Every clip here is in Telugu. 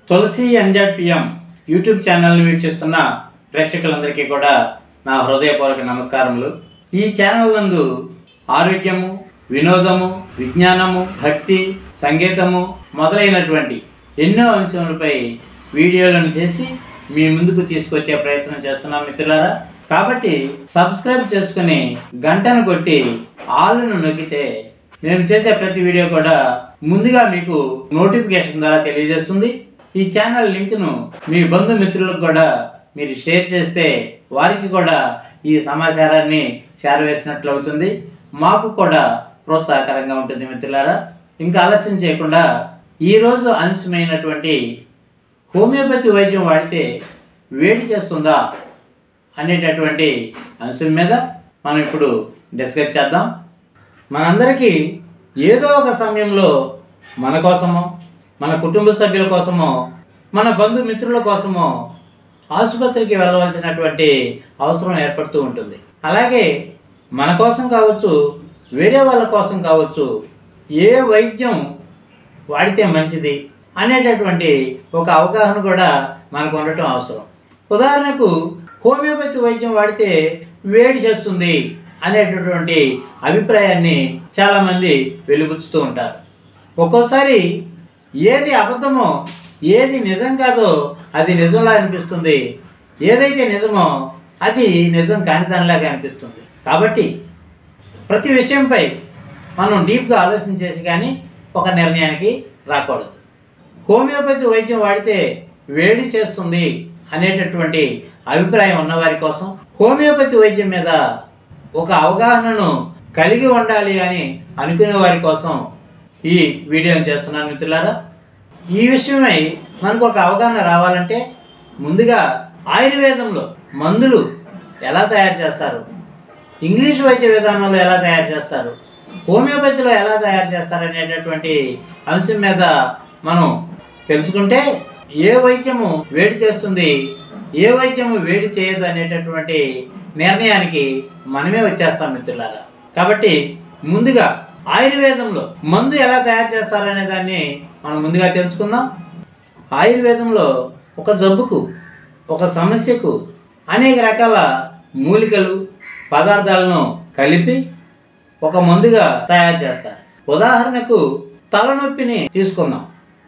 తులసి Nzpm యూట్యూబ్ ఛానల్ని వీక్షిస్తున్న ప్రేక్షకులందరికీ కూడా నా హృదయపూర్వక నమస్కారములు. ఈ ఛానల్ నందు ఆరోగ్యము, వినోదము, విజ్ఞానము, భక్తి, సంగీతము మొదలైనటువంటి ఎన్నో అంశాలపై వీడియోలను చేసి మీ ముందుకు తీసుకొచ్చే ప్రయత్నం చేస్తున్నాం మిత్రులారా. కాబట్టి సబ్స్క్రైబ్ చేసుకుని గంటను కొట్టి ఆల్ను నొక్కితే నేను చేసే ప్రతి వీడియో కూడా ముందుగా మీకు నోటిఫికేషన్ ద్వారా తెలియజేస్తుంది. ఈ ఛానల్ లింక్ను మీ బంధుమిత్రులకు కూడా మీరు షేర్ చేస్తే వారికి కూడా ఈ సమాచారాన్ని చేరవేసినట్లు అవుతుంది, మాకు కూడా ప్రోత్సాహకరంగా ఉంటుంది మిత్రులారా. ఇంకా ఆలస్యం చేయకుండా ఈరోజు అంశమైనటువంటి హోమియోపతి వైద్యం వాడితే వేడి చేస్తుందా అనేటటువంటి అంశం మీద మనం ఇప్పుడు డిస్కస్ చేద్దాం. మనందరికీ ఏదో ఒక సమయంలో మన కోసమో, మన కుటుంబ సభ్యుల కోసమో, మన బంధుమిత్రుల కోసమో ఆసుపత్రికి వెళ్ళవలసినటువంటి అవసరం ఏర్పడుతూ ఉంటుంది. అలాగే మన కోసం కావచ్చు, వేరే వాళ్ళ కోసం కావచ్చు, ఏ వైద్యం వాడితే మంచిది అనేటటువంటి ఒక అవగాహన కూడా మనకు ఉండటం అవసరం. ఉదాహరణకు హోమియోపతి వైద్యం వాడితే వేడి చేస్తుంది అనేటటువంటి అభిప్రాయాన్ని చాలామంది వెలిబుచ్చుతూ ఉంటారు. ఒక్కోసారి ఏది అబద్ధమో, ఏది నిజం కాదో అది నిజంలా అనిపిస్తుంది, ఏదైతే నిజమో అది నిజం కానిదానిలాగా అనిపిస్తుంది. కాబట్టి ప్రతి విషయంపై మనం డీప్గా ఆలోచన చేసి కానీ ఒక నిర్ణయానికి రాకూడదు. హోమియోపతి వైద్యం వాడితే వేడి చేస్తుంది అనేటటువంటి అభిప్రాయం ఉన్నవారి కోసం, హోమియోపతి వైద్యం మీద ఒక అవగాహనను కలిగి ఉండాలి అని అనుకునే వారి కోసం ఈ వీడియోని చేస్తున్నాను మిత్రులారా. ఈ విషయమై మనకు ఒక అవగాహన రావాలంటే ముందుగా ఆయుర్వేదంలో మందులు ఎలా తయారు చేస్తారు, ఇంగ్లీష్ వైద్య విధానంలో ఎలా తయారు చేస్తారు, హోమియోపతిలో ఎలా తయారు చేస్తారు అనేటటువంటి అంశం మీద మనం తెలుసుకుంటే ఏ వైద్యము వేడి చేస్తుంది, ఏ వైద్యము వేడి చేయదు అనేటటువంటి నిర్ణయానికి మనమే వచ్చేస్తాం మిత్రులారా. కాబట్టి ముందుగా ఆయుర్వేదంలో మందు ఎలా తయారు చేస్తారనే దాన్ని మనం ముందుగా తెలుసుకుందాం. ఆయుర్వేదంలో ఒక జబ్బుకు, ఒక సమస్యకు అనేక రకాల మూలికలు, పదార్థాలను కలిపి ఒక మందుగా తయారు చేస్తారు. ఉదాహరణకు తలనొప్పిని తీసుకుందాం.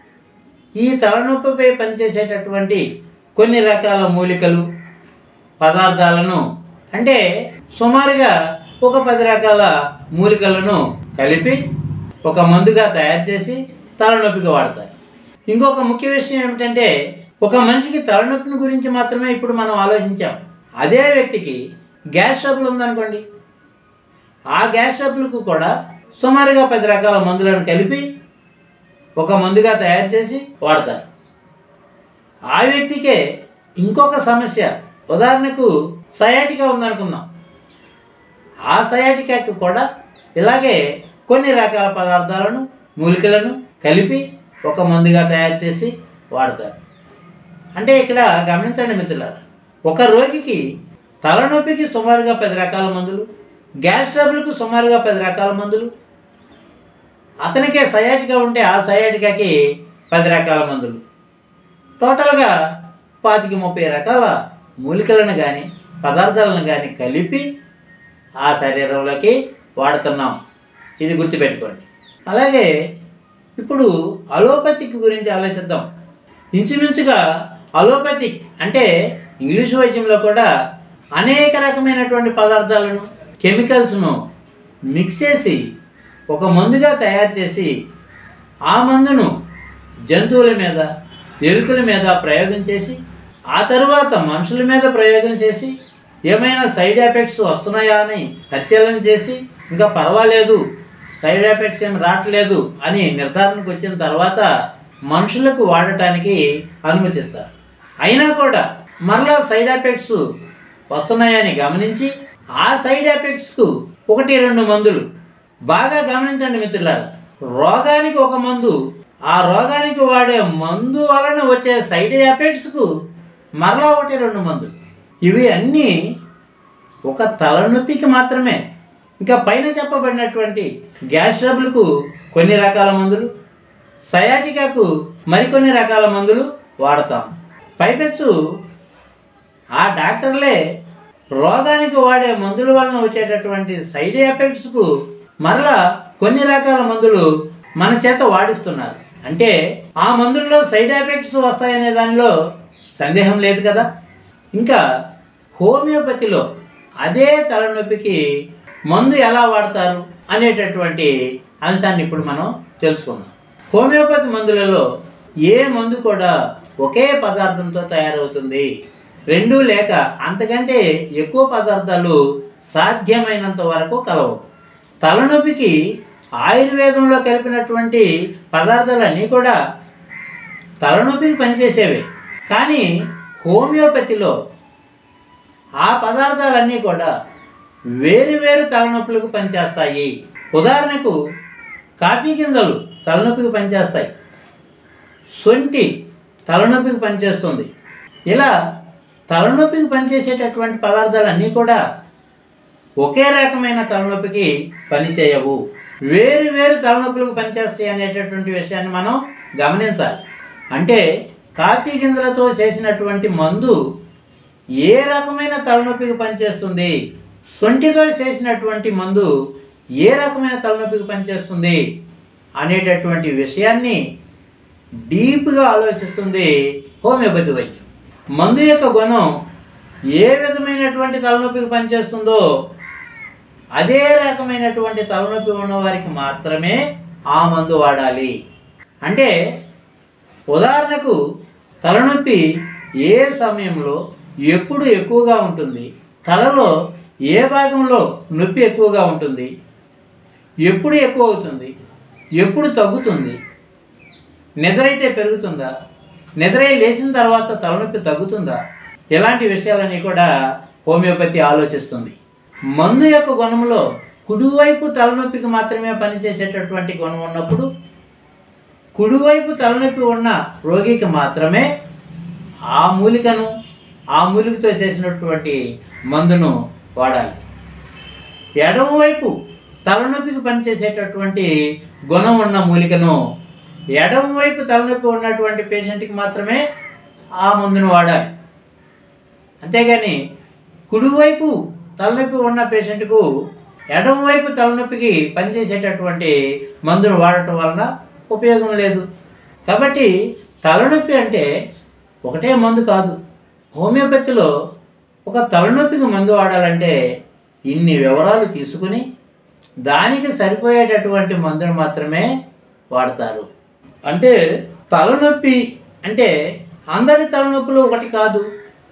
ఈ తలనొప్పిపై పనిచేసేటటువంటి కొన్ని రకాల మూలికలు, పదార్థాలను అంటే సుమారుగా ఒక 10 రకాల మూలికలను కలిపి ఒక మందుగా తయారు చేసి తలనొప్పికి వాడతారు. ఇంకొక ముఖ్య విషయం ఏమిటంటే, ఒక మనిషికి తలనొప్పిని గురించి మాత్రమే ఇప్పుడు మనం ఆలోచించాం. అదే వ్యక్తికి గ్యాస్ ట్రబుల్ ఉందనుకోండి, ఆ గ్యాస్ ట్రబుల్కు కూడా సుమారుగా 10 రకాల మందులను కలిపి ఒక మందుగా తయారు చేసి వాడతారు. ఆ వ్యక్తికే ఇంకొక సమస్య, ఉదాహరణకు సయాటికా ఉందనుకుందాం, ఆ సయాటికాకి కూడా ఇలాగే కొన్ని రకాల పదార్థాలను, మూలికలను కలిపి ఒక మందుగా తయారు చేసి వాడతారు. అంటే ఇక్కడ గమనించండి మిత్రులారా, ఒక రోగికి తలనొప్పికి సుమారుగా 10 రకాల మందులు, గ్యాస్ ట్రబుల్కు సుమారుగా 10 రకాల మందులు, అతనికే సయాటికా ఉంటే ఆ సయాటికాకి 10 రకాల మందులు, టోటల్గా 25-30 రకాల మూలికలను కానీ పదార్థాలను కానీ కలిపి ఆ శరీరంలోకి వాడుతున్నాం. ఇది గుర్తుపెట్టుకోండి. అలాగే ఇప్పుడు అలోపతిక్ గురించి ఆలోచిద్దాం. ఇంచుమించుగా అలోపతిక్ అంటే ఇంగ్లీష్ వైద్యంలో కూడా అనేక రకమైనటువంటి పదార్థాలను, కెమికల్స్ను మిక్స్ చేసి ఒక మందుగా తయారు చేసి ఆ మందును జంతువుల మీద, ఎలుకల మీద ప్రయోగం చేసి ఆ తరువాత మనుషుల మీద ప్రయోగం చేసి ఏమైనా సైడ్ ఎఫెక్ట్స్ వస్తున్నాయా అని పరిశీలన చేసి ఇంకా పర్వాలేదు, సైడ్ ఎఫెక్ట్స్ ఏమి రావట్లేదు అని నిర్ధారణకు వచ్చిన తర్వాత మనుషులకు వాడటానికి అనుమతిస్తారు. అయినా కూడా మరలా సైడ్ ఎఫెక్ట్స్ వస్తున్నాయని గమనించి ఆ సైడ్ ఎఫెక్ట్స్కు 1-2 మందులు, బాగా గమనించండి మిత్రులారా, రోగానికి ఒక మందు, ఆ రోగానికి వాడే మందు వలన వచ్చే సైడ్ ఎఫెక్ట్స్కు మరలా 1-2 మందులు. ఇవి అన్నీ ఒక తలనొప్పికి మాత్రమే. ఇంకా పైన చెప్పబడినటువంటి గ్యాస్ ట్రబుల్కు కొన్ని రకాల మందులు, సయాటికాకు మరికొన్ని రకాల మందులు వాడతాం. పైపెచ్చు ఆ డాక్టర్లే రోగానికి వాడే మందుల వలన వచ్చేటటువంటి సైడ్ ఎఫెక్ట్స్కు మరలా కొన్ని రకాల మందులు మన చేత వాడిస్తున్నారు. అంటే ఆ మందుల్లో సైడ్ ఎఫెక్ట్స్ వస్తాయనే దానిలో సందేహం లేదు కదా. ఇంకా హోమియోపతిలో అదే తలనొప్పికి మందు ఎలా వాడతారు అనేటటువంటి అంశాన్ని ఇప్పుడు మనం తెలుసుకుందాం. హోమియోపతి మందులలో ఏ మందు కూడా ఒకే పదార్థంతో తయారవుతుంది. 2 లేక అంతకంటే ఎక్కువ పదార్థాలు సాధ్యమైనంత వరకు కలవు. తలనొప్పికి ఆయుర్వేదంలో కలిపినటువంటి పదార్థాలన్నీ కూడా తలనొప్పికి పనిచేసేవే. కానీ హోమియోపతిలో ఆ పదార్థాలన్నీ కూడా వేరు వేరు తలనొప్పులకు పనిచేస్తాయి. ఉదాహరణకు కాఫీ గింజలు తలనొప్పికి పనిచేస్తాయి, శొంఠి తలనొప్పికి పనిచేస్తుంది. ఇలా తలనొప్పికి పనిచేసేటటువంటి పదార్థాలన్నీ కూడా ఒకే రకమైన తలనొప్పికి పనిచేయవు, వేరు వేరు తలనొప్పులకు పనిచేస్తాయి అనేటటువంటి విషయాన్ని మనం గమనించాలి. అంటే కాఫీ గింజలతో చేసినటువంటి మందు ఏ రకమైన తలనొప్పికి పనిచేస్తుంది, శొంఠితో చేసినటువంటి మందు ఏ రకమైన తలనొప్పికి పనిచేస్తుంది అనేటటువంటి విషయాన్ని డీప్గా ఆలోచిస్తుంది హోమియోపతి వైద్యం. మందు యొక్క గుణం ఏ విధమైనటువంటి తలనొప్పికి పనిచేస్తుందో అదే రకమైనటువంటి తలనొప్పి ఉన్నవారికి మాత్రమే ఆ మందు వాడాలి. అంటే ఉదాహరణకు తలనొప్పి ఏ సమయంలో ఎప్పుడు ఎక్కువగా ఉంటుంది, తలలో ఏ భాగంలో నొప్పి ఎక్కువగా ఉంటుంది, ఎప్పుడు ఎక్కువ అవుతుంది, ఎప్పుడు తగ్గుతుంది, నిద్రైతే పెరుగుతుందా, నిద్రై లేచిన తర్వాత తలనొప్పి తగ్గుతుందా, ఇలాంటి విషయాలన్నీ కూడా హోమియోపతి ఆలోచిస్తుంది. మందు యొక్క గుణంలో కుడివైపు తలనొప్పికి మాత్రమే పనిచేసేటటువంటి గుణం ఉన్నప్పుడు కుడివైపు తలనొప్పి ఉన్న రోగికి మాత్రమే ఆ మూలికను, ఆ మూలికతో చేసినటువంటి మందును వాడాలి. ఎడమవైపు తలనొప్పికి పనిచేసేటటువంటి గుణం ఉన్న మూలికను ఎడమవైపు తలనొప్పి ఉన్నటువంటి పేషెంట్కి మాత్రమే ఆ మందును వాడాలి. అంతేగాని కుడివైపు తలనొప్పి ఉన్న పేషెంట్కు ఎడమవైపు తలనొప్పికి పనిచేసేటటువంటి మందును వాడటం వలన ఉపయోగం లేదు. కాబట్టి తలనొప్పి అంటే ఒకటే మందు కాదు. హోమియోపతిలో ఒక తలనొప్పికి మందు వాడాలంటే ఇన్ని వివరాలు తీసుకుని దానికి సరిపోయేటటువంటి మందును మాత్రమే వాడతారు. అంటే తలనొప్పి అంటే అందరి తలనొప్పులు ఒకటి కాదు.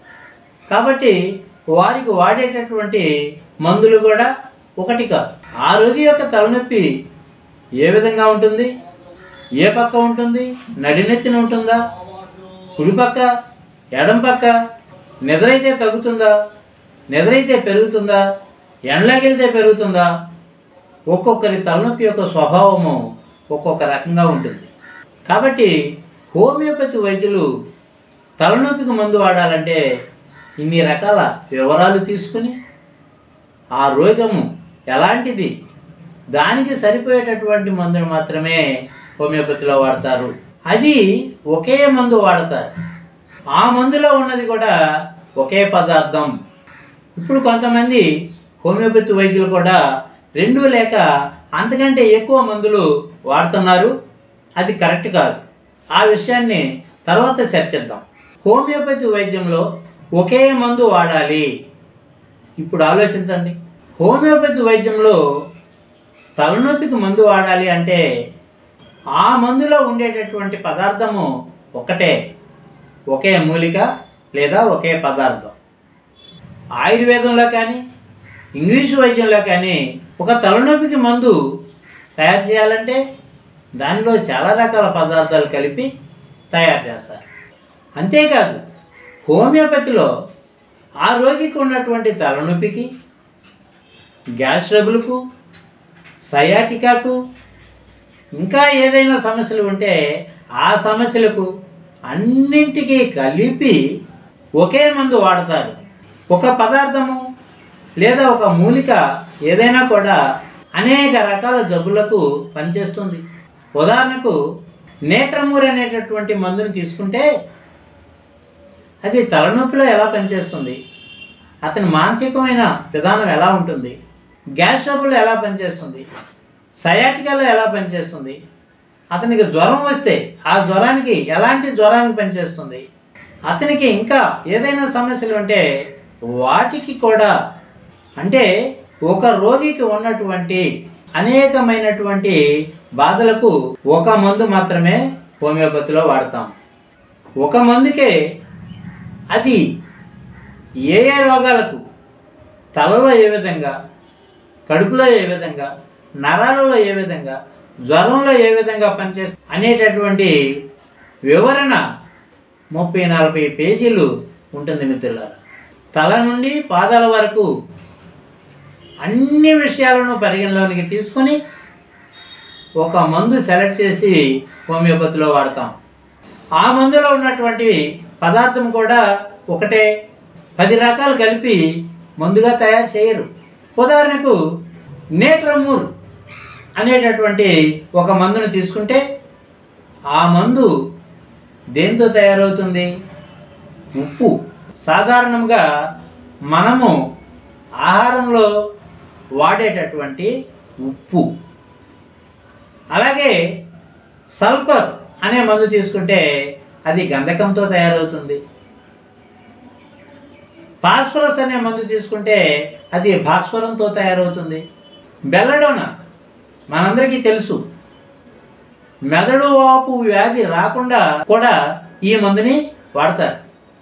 కాబట్టి వారికి వాడేటటువంటి మందులు కూడా ఒకటి కాదు. ఆ రోగి యొక్క తలనొప్పి ఏ విధంగా ఉంటుంది, ఏ పక్క ఉంటుంది, నడినెత్తిన ఉంటుందా, కుడిపక్క, ఎడం పక్క, నిద్రైతే తగ్గుతుందా, నిద్రైతే పెరుగుతుందా, ఎండలోకెళ్తే పెరుగుతుందా, ఒక్కొక్కరి తలనొప్పి యొక్క స్వభావము ఒక్కొక్క రకంగా ఉంటుంది. కాబట్టి హోమియోపతి వైద్యులు తలనొప్పికి మందు వాడాలంటే ఇన్ని రకాల వివరాలు తీసుకుని ఆ రోగము ఎలాంటిది దానికి సరిపోయేటటువంటి మందును మాత్రమే హోమియోపతిలో వాడతారు. అది ఒకే మందు వాడతారు. ఆ మందులో ఉన్నది కూడా ఒకే పదార్థం. ఇప్పుడు కొంతమంది హోమియోపతి వైద్యులు కూడా 2 లేక అంతకంటే ఎక్కువ మందులు వాడుతున్నారు. అది కరెక్ట్ కాదు. ఆ విషయాన్ని తర్వాత చర్చిద్దాం. హోమియోపతి వైద్యంలో ఒకే మందు వాడాలి. ఇప్పుడు ఆలోచించండి. హోమియోపతి వైద్యంలో తలనొప్పికి మందు వాడాలి అంటే ఆ మందులో ఉండేటటువంటి పదార్థము ఒకటే, ఒకే మూలిక లేదా ఒకే పదార్థం. ఆయుర్వేదంలో కానీ ఇంగ్లీషు వైద్యంలో కానీ ఒక తలనొప్పికి మందు తయారు చేయాలంటే దానిలో చాలా రకాల పదార్థాలు కలిపి తయారు చేస్తారు. అంతేకాదు హోమియోపతిలో ఆ రోగికి ఉన్నటువంటి తలనొప్పికి, గ్యాస్ ట్రబుల్కు, సయాటికాకు, ఇంకా ఏదైనా సమస్యలు ఉంటే ఆ సమస్యలకు అన్నింటికీ కలిపి ఒకే మందు వాడతారు. ఒక పదార్థము లేదా ఒక మూలిక ఏదైనా కూడా అనేక రకాల జబ్బులకు పనిచేస్తుంది. ఉదాహరణకు నేట్రమూర్ అనేటటువంటి మందుని తీసుకుంటే అది తలనొప్పిలో ఎలా పనిచేస్తుంది, అతని మానసికమైన విధానం ఎలా ఉంటుంది, గ్యాస్ ట్రబుల్ ఎలా పనిచేస్తుంది, సయాటికాలో ఎలా పనిచేస్తుంది, అతనికి జ్వరం వస్తే ఆ జ్వరానికి ఎలాంటి జ్వరానికి పనిచేస్తుంది, అతనికి ఇంకా ఏదైనా సమస్యలు ఉంటే వాటికి కూడా, అంటే ఒక రోగికి ఉన్నటువంటి అనేకమైనటువంటి బాధలకు ఒక మందు మాత్రమే హోమియోపతిలో వాడతాం. ఒక మందుకే అది ఏ ఏ రోగాలకు, తలలో ఏ విధంగా, కడుపులో ఏ విధంగా, నరాలలో ఏ విధంగా, జ్వరంలో ఏ విధంగా పనిచేస్తుంది అనేటటువంటి వివరణ 30-40 పేజీలు ఉంటుంది మిత్రులారా. తల నుండి పాదాల వరకు అన్ని విషయాలను పరిగణలోనికి తీసుకొని ఒక మందు సెలెక్ట్ చేసి హోమియోపతిలో వాడతాం. ఆ మందులో ఉన్నటువంటి పదార్థం కూడా ఒకటే, 10 రకాలు కలిపి మందుగా తయారు చేయరు. ఉదాహరణకు నేట్రమూర్ అనేటటువంటి ఒక మందును తీసుకుంటే ఆ మందు దేంతో తయారవుతుంది? ఉప్పు. సాధారణంగా మనము ఆహారంలో వాడేటటువంటి ఉప్పు. అలాగే సల్ఫర్ అనే మందు తీసుకుంటే అది గంధకంతో తయారవుతుంది. ఫాస్ఫరస్ అనే మందు తీసుకుంటే అది భాస్వరంతో తయారవుతుంది. బెల్లడోనా మనందరికీ తెలుసు, మెదడు వాపు వ్యాధి రాకుండా కూడా ఈ మందుని వాడతారు.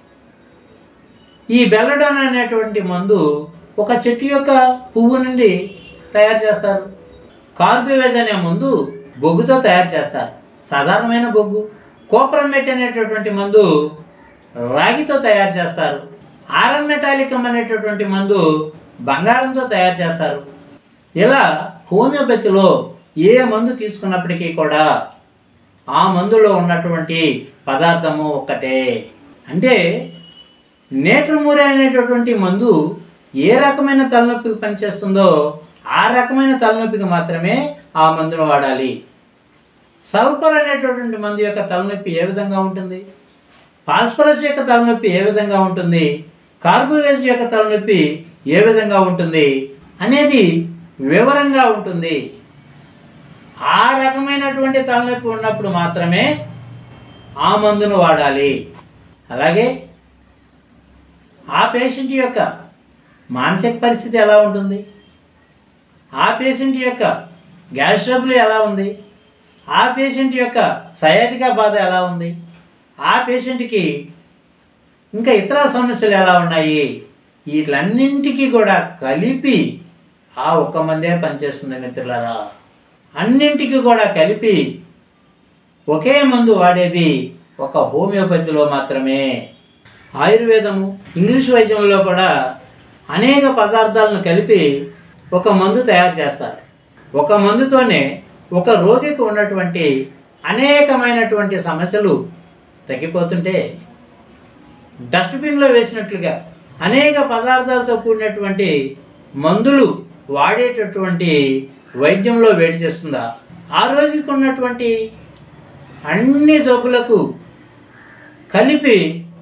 ఈ బెల్లడోనా అనేటువంటి మందు ఒక చెట్టు యొక్క పువ్వు నుండి తయారు చేస్తారు. కార్బివేజ్ అనే మందు బొగ్గుతో తయారు చేస్తారు, సాధారణమైన బొగ్గు. కోప్రమేట్ అనేటటువంటి మందు రాగితో తయారు చేస్తారు. ఆరన్ మెటాలికం అనేటటువంటి మందు బంగారంతో తయారు చేస్తారు. ఇలా హోమియోపతిలో ఏ మందు తీసుకున్నప్పటికీ కూడా ఆ మందులో ఉన్నటువంటి పదార్థము ఒక్కటే. అంటే నేట్రమూరి అనేటటువంటి మందు ఏ రకమైన తలనొప్పికి పనిచేస్తుందో ఆ రకమైన తలనొప్పికి మాత్రమే ఆ మందును వాడాలి. సల్ఫర్ అనేటటువంటి మందు యొక్క తలనొప్పి ఏ విధంగా ఉంటుంది, ఫాస్ఫరస్ యొక్క తలనొప్పి ఏ విధంగా ఉంటుంది, కార్బోవేజ్ యొక్క తలనొప్పి ఏ విధంగా ఉంటుంది అనేది వివరంగా ఉంటుంది. ఆ రకమైనటువంటి తలనొప్పి ఉన్నప్పుడు మాత్రమే ఆ మందును వాడాలి. అలాగే ఆ పేషెంట్ యొక్క మానసిక పరిస్థితి ఎలా ఉంటుంది, ఆ పేషెంట్ యొక్క గ్యాస్ ట్రబుల్ ఎలా ఉంది, ఆ పేషెంట్ యొక్క సయాటికా బాధ ఎలా ఉంది, ఆ పేషెంట్కి ఇంకా ఇతర సమస్యలు ఎలా ఉన్నాయి, వీటిలన్నింటికీ కూడా కలిపి ఆ ఒక్క మందే పనిచేస్తుంది మిత్రులారా. అన్నింటికి కూడా కలిపి ఒకే మందు వాడేది ఒక హోమియోపతిలో మాత్రమే. ఆయుర్వేదము, ఇంగ్లీష్ వైద్యంలో కూడా అనేక పదార్థాలను కలిపి ఒక మందు తయారు చేస్తారు. ఒక మందుతోనే ఒక రోగికి ఉన్నటువంటి అనేకమైనటువంటి సమస్యలు తగ్గిపోతుంటే డస్ట్బిన్లో వేసినట్లుగా అనేక పదార్థాలతో కూడినటువంటి మందులు వాడేటటువంటి వైద్యంలో వేడి చేస్తుందా? ఆ రోగికి ఉన్నటువంటి అన్ని జబ్బులకు కలిపి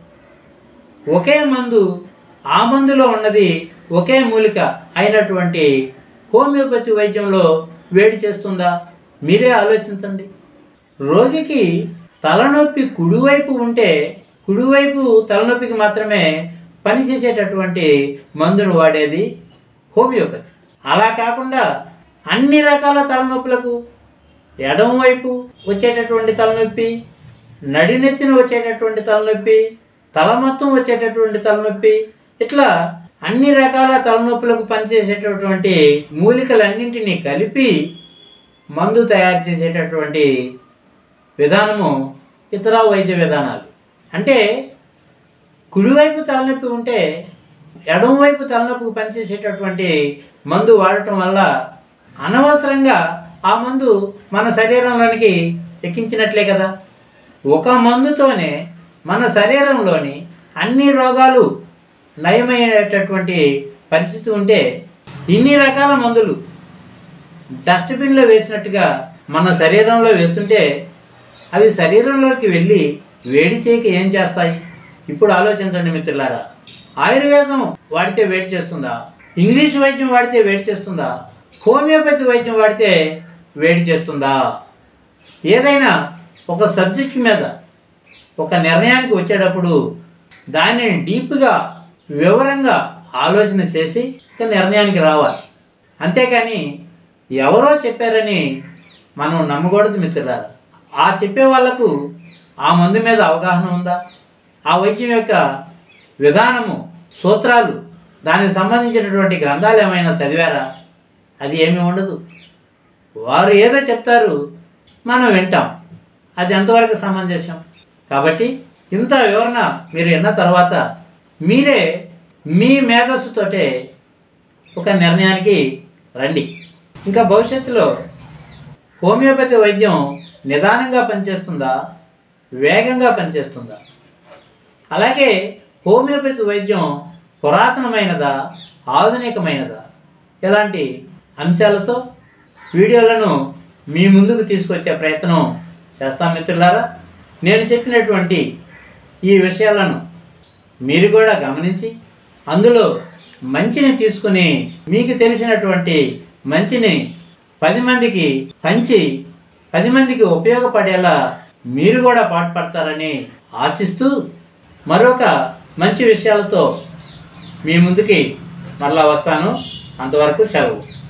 ఒకే మందు, ఆ మందులో ఉన్నది ఒకే మూలిక అయినటువంటి హోమియోపతి వైద్యంలో వేడి చేస్తుందా? మీరే ఆలోచించండి. రోగికి తలనొప్పి కుడివైపు ఉంటే కుడివైపు తలనొప్పికి మాత్రమే పనిచేసేటటువంటి మందును వాడేది హోమియోపతి. అలా కాకుండా అన్ని రకాల తలనొప్పులకు ఎడమవైపు వచ్చేటటువంటి తలనొప్పి, నడినెత్తిన వచ్చేటటువంటి తలనొప్పి, తల మొత్తం వచ్చేటటువంటి తలనొప్పి, ఇట్లా అన్ని రకాల తలనొప్పులకు పనిచేసేటటువంటి మూలికలన్నింటినీ కలిపి మందు తయారు చేసేటటువంటి విధానము ఇతర వైద్య విధానాలు. అంటే కుడివైపు తలనొప్పి ఉంటే ఎడమవైపు తలనొప్పికి పనిచేసేటటువంటి మందు వాడటం వల్ల అనవసరంగా ఆ మందు మన శరీరంలోనికి ఎక్కించినట్లే కదా. ఒక మందుతోనే మన శరీరంలోని అన్ని రోగాలు నయమయ్యేటటువంటి పరిస్థితి ఉంటే ఇన్ని రకాల మందులు డస్ట్బిన్లో వేసినట్టుగా మన శరీరంలో వేస్తుంటే అవి శరీరంలోకి వెళ్ళి వేడి చేయక ఏం చేస్తాయి? ఇప్పుడు ఆలోచించండి మిత్రులారా, ఆయుర్వేదం వాడితే వేడి చేస్తుందా, ఇంగ్లీష్ వైద్యం వాడితే వేడి చేస్తుందా, హోమియోపతి వైద్యం వాడితే వేడి చేస్తుందా? ఏదైనా ఒక సబ్జెక్ట్ మీద ఒక నిర్ణయానికి వచ్చేటప్పుడు దానిని డీప్గా వివరంగా ఆలోచన చేసి ఒక నిర్ణయానికి రావాలి. అంతేకాని ఎవరో చెప్పారని మనం నమ్మకూడదు మిత్రులారా. ఆ చెప్పే వాళ్లకు ఆ మందు మీద అవగాహన ఉందా, ఆ వైద్యం యొక్క విధానము, సూత్రాలు, దానికి సంబంధించినటువంటి గ్రంథాలు ఏమైనా చదివారా? అది ఏమీ ఉండదు. వారు ఏదో చెప్తారు, మనం వింటాం. అది ఎంతవరకు సమంజసం? కాబట్టి ఇంత వివరణ మీరు విన్న తర్వాత మీరే మీ మేధస్సుతోటే ఒక నిర్ణయానికి రండి. ఇంకా భవిష్యత్తులో హోమియోపతి వైద్యం నిదానంగా పనిచేస్తుందా, వేగంగా పనిచేస్తుందా, అలాగే హోమియోపతి వైద్యం పురాతనమైనదా, ఆధునికమైనదా, ఇలాంటి అంశాలతో వీడియోలను మీ ముందుకు తీసుకొచ్చే ప్రయత్నం చేస్తాం మిత్రులారా. నేను చెప్పినటువంటి ఈ విషయాలను మీరు కూడా గమనించి అందులో మంచిని తీసుకుని మీకు తెలిసినటువంటి మంచిని 10 మందికి పంచి 10 మందికి ఉపయోగపడేలా మీరు కూడా పాటుపడతారని ఆశిస్తూ మరొక మంచి విషయాలతో మీ ముందుకి మరలా వస్తాను. అంతవరకు సెలవు.